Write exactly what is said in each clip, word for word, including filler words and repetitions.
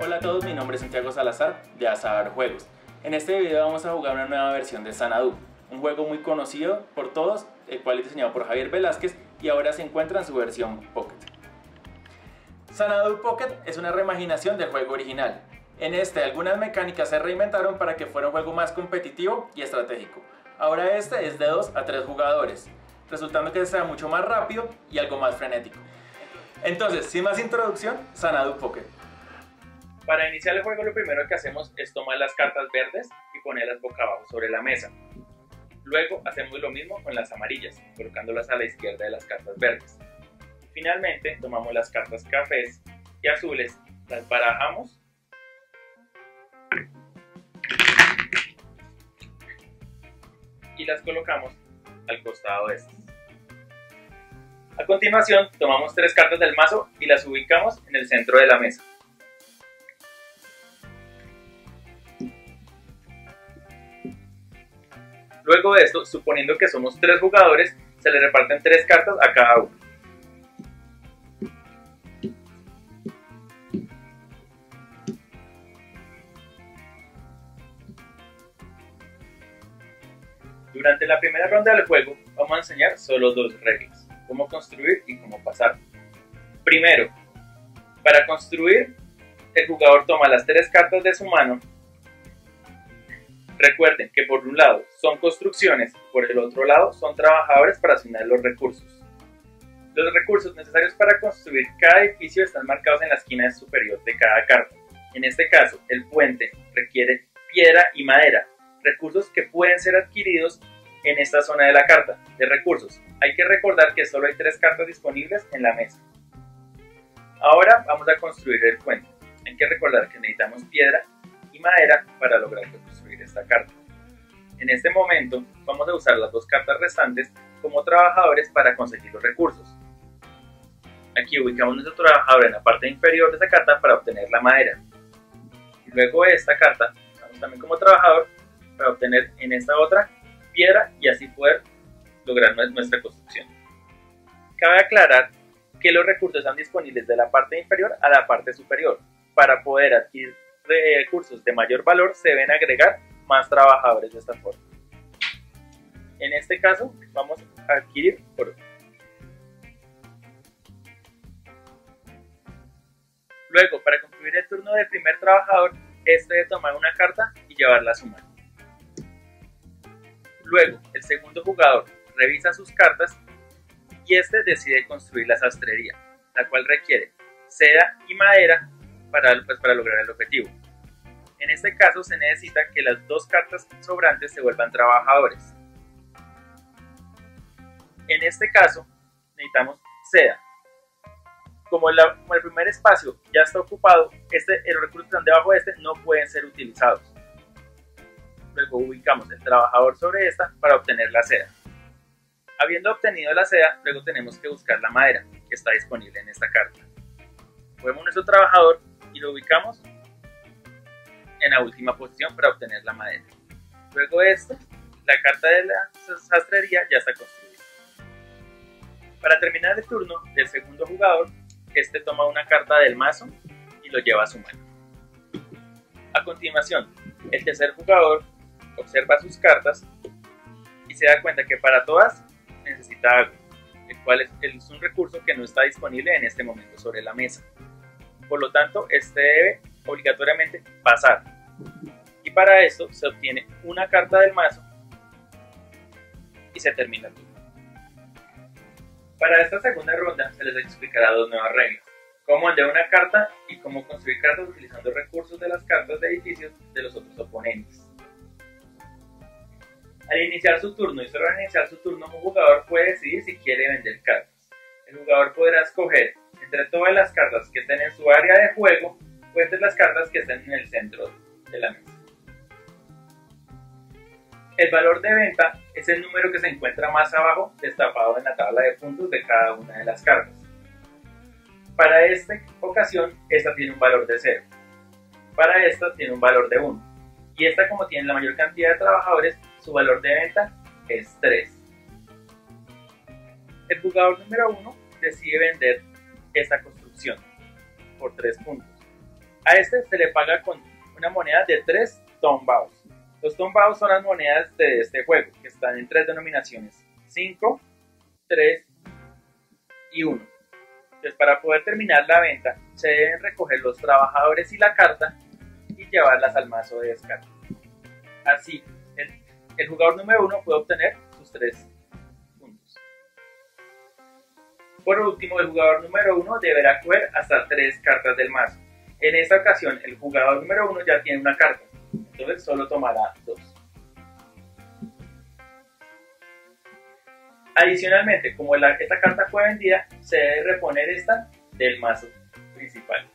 Hola a todos, mi nombre es Santiago Salazar de Azar Juegos. En este video vamos a jugar una nueva versión de Xanadu, un juego muy conocido por todos, el cual es diseñado por Javier Velázquez y ahora se encuentra en su versión Pocket. Xanadu Pocket es una reimaginación del juego original. En este algunas mecánicas se reinventaron para que fuera un juego más competitivo y estratégico. Ahora este es de dos a tres jugadores, resultando que sea mucho más rápido y algo más frenético. Entonces, sin más introducción, Xanadu Pocket. Para iniciar el juego lo primero que hacemos es tomar las cartas verdes y ponerlas boca abajo sobre la mesa. Luego hacemos lo mismo con las amarillas, colocándolas a la izquierda de las cartas verdes. Finalmente tomamos las cartas cafés y azules, las barajamos y las colocamos al costado de estas. A continuación tomamos tres cartas del mazo y las ubicamos en el centro de la mesa. Luego de esto, suponiendo que somos tres jugadores, se le reparten tres cartas a cada uno. Durante la primera ronda del juego, vamos a enseñar solo dos reglas: cómo construir y cómo pasar. Primero, para construir, el jugador toma las tres cartas de su mano. Recuerden que por un lado son construcciones, por el otro lado son trabajadores para asignar los recursos. Los recursos necesarios para construir cada edificio están marcados en la esquina superior de cada carta. En este caso, el puente requiere piedra y madera, recursos que pueden ser adquiridos en esta zona de la carta de recursos. Hay que recordar que solo hay tres cartas disponibles en la mesa. Ahora vamos a construir el puente. Hay que recordar que necesitamos piedra y madera para lograr construir esta carta. En este momento vamos a usar las dos cartas restantes como trabajadores para conseguir los recursos. Aquí ubicamos nuestro trabajador en la parte inferior de esta carta para obtener la madera. Y luego de esta carta usamos también como trabajador para obtener en esta otra piedra y así poder lograr nuestra construcción. Cabe aclarar que los recursos están disponibles de la parte inferior a la parte superior. Para poder adquirir recursos de mayor valor se deben agregar más trabajadores de esta forma. En este caso vamos a adquirir oro. Luego, para concluir el turno del primer trabajador, este debe tomar una carta y llevarla a su mano. Luego, el segundo jugador revisa sus cartas y este decide construir la sastrería, la cual requiere seda y madera para, pues, para lograr el objetivo. En este caso se necesita que las dos cartas sobrantes se vuelvan trabajadores. En este caso necesitamos seda. Como, la, como el primer espacio ya está ocupado, este, los recursos que están debajo de este no pueden ser utilizados. Luego ubicamos el trabajador sobre esta para obtener la seda. Habiendo obtenido la seda, luego tenemos que buscar la madera que está disponible en esta carta. Movemos nuestro trabajador y lo ubicamos en la última posición para obtener la madera. Luego de esto, la carta de la sastrería ya está construida. Para terminar el turno del segundo jugador, este toma una carta del mazo y lo lleva a su mano. A continuación, el tercer jugador observa sus cartas y se da cuenta que para todas necesita agua, el cual es, es un recurso que no está disponible en este momento sobre la mesa. Por lo tanto, este debe obligatoriamente pasar. Y para esto se obtiene una carta del mazo y se termina el turno. Para esta segunda ronda se les explicará dos nuevas reglas: cómo enviar una carta y cómo construir cartas utilizando recursos de las cartas de edificios de los otros oponentes. Al iniciar su turno y solo al iniciar su turno, un jugador puede decidir si quiere vender cartas. El jugador podrá escoger entre todas las cartas que estén en su área de juego o entre las cartas que estén en el centro de la mesa. El valor de venta es el número que se encuentra más abajo, destapado en la tabla de puntos de cada una de las cartas. Para esta ocasión, esta tiene un valor de cero. Para esta tiene un valor de uno. Y esta, como tiene la mayor cantidad de trabajadores, su valor de venta es tres. El jugador número uno decide vender esta construcción por tres puntos. A este se le paga con una moneda de tres tombaos. Los tombaos son las monedas de este juego, que están en tres denominaciones: cinco, tres y uno. Entonces, para poder terminar la venta, se deben recoger los trabajadores y la carta y llevarlas al mazo de descarte. Así, el, el jugador número uno puede obtener sus tres puntos. Por último, el jugador número uno deberá coger hasta tres cartas del mazo. En esta ocasión, el jugador número uno ya tiene una carta, entonces solo tomará dos. Adicionalmente, como la, esta carta fue vendida, se debe reponer esta del mazo principal.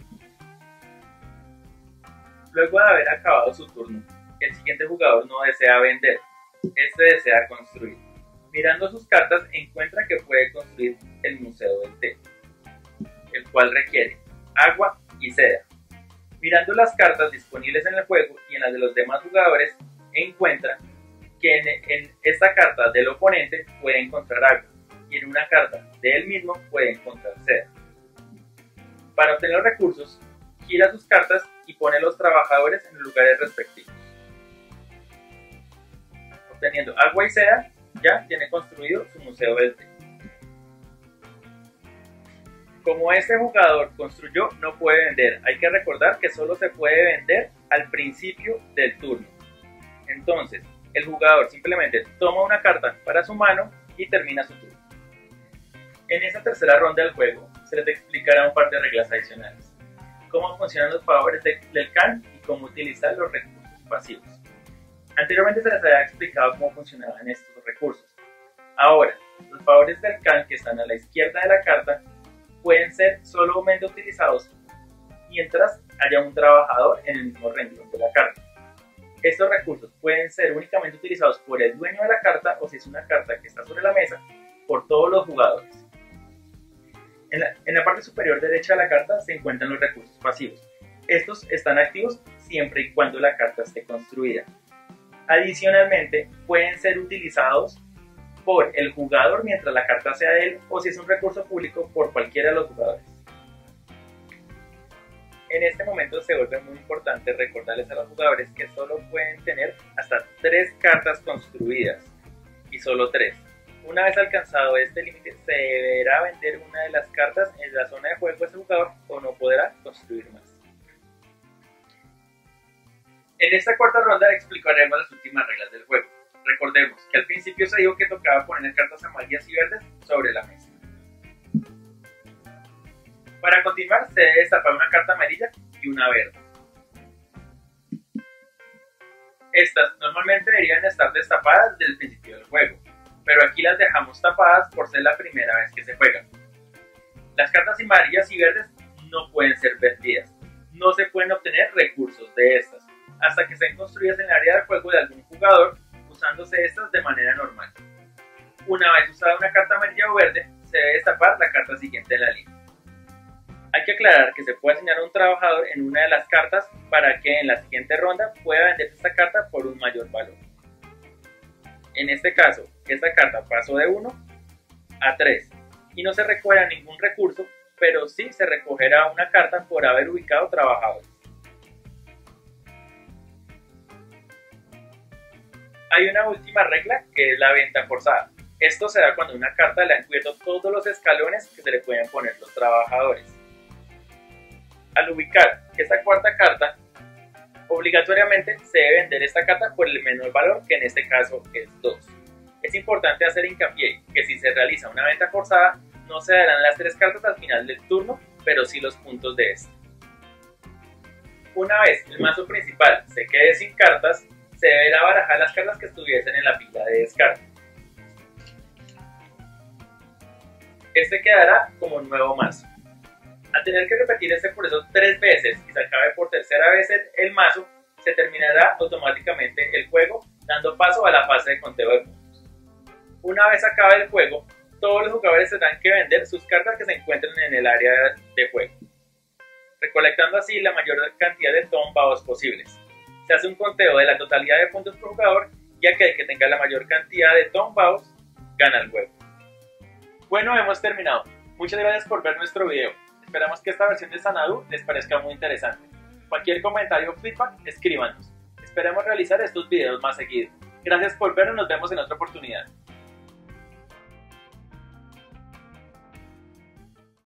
Luego de haber acabado su turno, el siguiente jugador no desea vender, este desea construir. Mirando sus cartas, encuentra que puede construir el Museo del Té, el cual requiere agua y seda. Mirando las cartas disponibles en el juego y en las de los demás jugadores, encuentra que en, en esta carta del oponente puede encontrar agua y en una carta de él mismo puede encontrar seda. Para obtener los recursos, gira sus cartas y pone los trabajadores en los lugares respectivos. Obteniendo agua y seda, ya tiene construido su Museo del Té. Como este jugador construyó, no puede vender. Hay que recordar que solo se puede vender al principio del turno. Entonces, el jugador simplemente toma una carta para su mano y termina su turno. En esta tercera ronda del juego, se les explicará un par de reglas adicionales. Cómo funcionan los favores de, del Khan y cómo utilizar los recursos pasivos. Anteriormente se les había explicado cómo funcionaban estos recursos. Ahora, los favores del Khan que están a la izquierda de la carta pueden ser solamente utilizados mientras haya un trabajador en el mismo renglón de la carta. Estos recursos pueden ser únicamente utilizados por el dueño de la carta o, si es una carta que está sobre la mesa, por todos los jugadores. En la, en la parte superior derecha de la carta se encuentran los recursos pasivos. Estos están activos siempre y cuando la carta esté construida. Adicionalmente, pueden ser utilizados por el jugador mientras la carta sea de él, o si es un recurso público, por cualquiera de los jugadores. En este momento se vuelve muy importante recordarles a los jugadores que solo pueden tener hasta tres cartas construidas, y solo tres. Una vez alcanzado este límite, se deberá vender una de las cartas en la zona de juego de ese jugador o no podrá construir más. En esta cuarta ronda explicaremos las últimas reglas del juego. Recordemos que al principio se dijo que tocaba poner cartas amarillas y verdes sobre la mesa. Para continuar, se debe destapar una carta amarilla y una verde. Estas normalmente deberían estar destapadas desde el principio del juego, pero aquí las dejamos tapadas por ser la primera vez que se juegan. Las cartas amarillas y verdes no pueden ser vendidas. No se pueden obtener recursos de estas hasta que estén construidas en el área del juego de algún jugador, usándose estas de manera normal. Una vez usada una carta amarilla o verde, se debe destapar la carta siguiente en la línea. Hay que aclarar que se puede asignar a un trabajador en una de las cartas para que en la siguiente ronda pueda venderse esta carta por un mayor valor. En este caso, esta carta pasó de uno a tres y no se recogerá ningún recurso, pero sí se recogerá una carta por haber ubicado trabajadores. Hay una última regla que es la venta forzada. Esto se da cuando una carta le han cubierto todos los escalones que se le pueden poner los trabajadores. Al ubicar esta cuarta carta, obligatoriamente se debe vender esta carta por el menor valor, que en este caso es dos. Es importante hacer hincapié que si se realiza una venta forzada, no se darán las tres cartas al final del turno, pero sí los puntos de este. Una vez el mazo principal se quede sin cartas, se deberá barajar las cartas que estuviesen en la pila de descarte. Este quedará como un nuevo mazo. Al tener que repetir este proceso tres veces y se acabe por tercera vez el, el mazo, se terminará automáticamente el juego, dando paso a la fase de conteo de puntos. Una vez acabe el juego, todos los jugadores tendrán que vender sus cartas que se encuentren en el área de juego, recolectando así la mayor cantidad de tombaos posibles. Se hace un conteo de la totalidad de puntos por jugador, y aquel que tenga la mayor cantidad de tombaos gana el juego. Bueno, hemos terminado. Muchas gracias por ver nuestro video. Esperamos que esta versión de Xanadu les parezca muy interesante. Cualquier comentario o feedback, escríbanos. Esperemos realizar estos videos más seguidos. Gracias por vernos, nos vemos en otra oportunidad.